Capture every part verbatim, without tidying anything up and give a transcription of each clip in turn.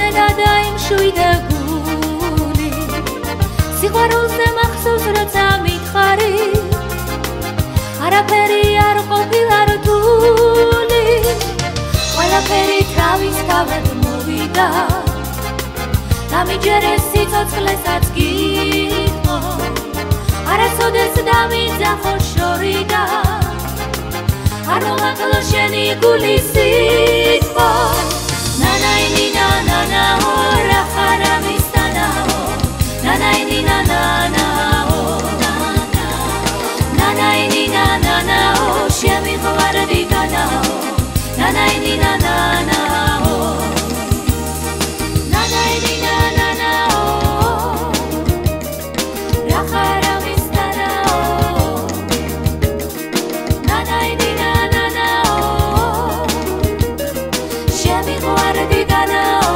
მენა და იმშვიდე გული სიყვარულზე მახსოვს როცა მითხარი არაფერი არ ყოფილა რთული ყველაფერი თავის თავად მოვიდა დამიჯერეს სიცოცხლესაც გითხოვ არასოდეს დამიძახო შორიდან არ მომაკლო შენი გულის სიტყვა ნანაინი ნანანაო რა ხარ ამისთანაო ნანაინი ნანანაო ნანაინი ნანანაო შემიყვარდი განაო ნანაინი ნანანაო ნანაინი ნანანაო რა ხარ ამისთანაო ნანაინი შემიყვარდი განაო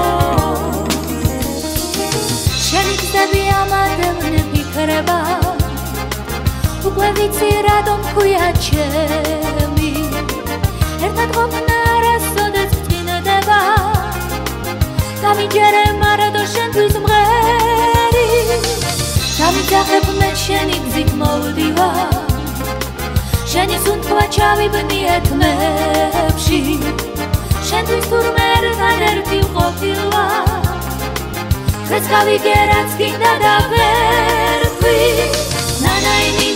შენი გზები ამადევნე ფიქრება უკვე ვიცი რატომ ქვია ჩემი ერთად ყოფნა არასოდეს წინდება დამიჯერე მარადო შენთვის მღერი დამიძახებ მე შენი გზით მოვდივარ შენი სუნთქვა ჩავიბნიე თმებში შენთვის თურმე ერთად ერთი ვყოფილვარ დღეს გავიგე რაც გინდა და ვერ ვთქვი ნანაინი